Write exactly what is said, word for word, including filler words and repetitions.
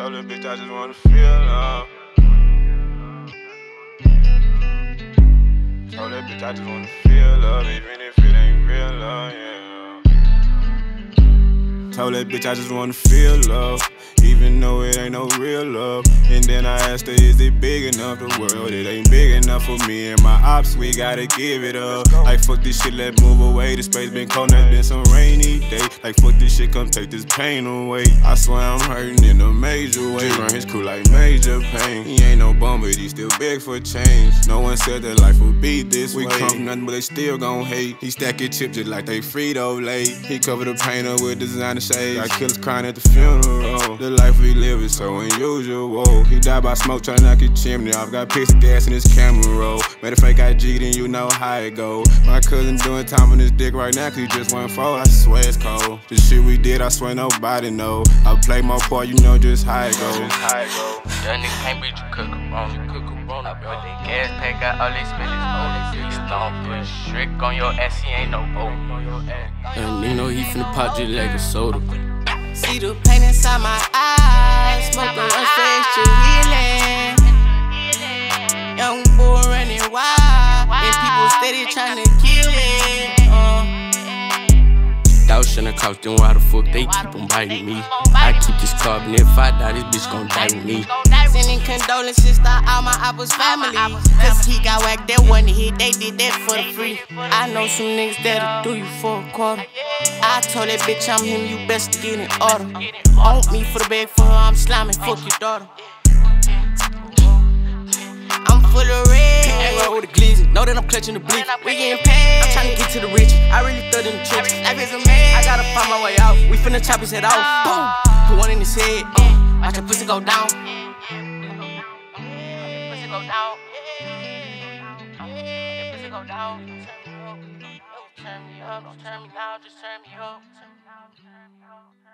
Told that bitch I just wanna feel love. Told that bitch I just wanna feel love, even if it ain't real love, yeah. Told that bitch I just wanna feel love, even though it ain't no real love. And then I asked her, is it big enough? The world, it ain't big enough for me and my ops, we gotta give it up. Like fuck this shit, let's move away. The space been cold, now it's been some rainy day. Like fuck this shit, come take this pain away. I swear I'm hurting in a major way. Run his crew like major pain. He ain't no bum, but he still big for change. No one said that life would be this way. We come from nothing, but they still gon' hate. He stacking chips just like they Frito late. He covered the paint up with designer shades. Got killers crying at the funeral. The life we live is so unusual. He died by smoke trying to knock his chimney off. Got pissed gas in his camera roll. Matter of fact, I G'd and you know how it go. My cousin doing time on his dick right now cause he just went forward. I swear it's cold. The shit we did, I swear nobody know. I play my part, you know just how it go. That nigga can't beat you, cook a bone, you cook a bone. I put that gas tank out, all they spend is all they big stone. Put a shrek on your ass, he ain't no boat. And you know he finna pop just like a soda. See the pain inside my eyes, smoke the one face to healing. Young boy running wild, and people steady trying to kill it. Uh. Dog shouldn't cost them, why the fuck they keep on biting me? I keep this carbon, if I die, this bitch gon' die with me. Sending condolences to all my Apple's family. Cause he got whacked that one hit, they did that for the free. I know some niggas that'll do you for a quarter. I told that bitch I'm him, you best to get in order. Want me for the bag for her, I'm slamming, fuck your daughter. I'm full of red. Ain't roll with the glizzy, know that I'm clutching the bleak. We getting paid. I'm tryna get to the riches, I really thug in the trenches. Life is a man. I gotta find my way out, we finna chop his head off. Boom, put one in his head, uh, watch your pussy go down. Pussy go down. Pussy go down. Turn me up, don't turn me down, just turn me up.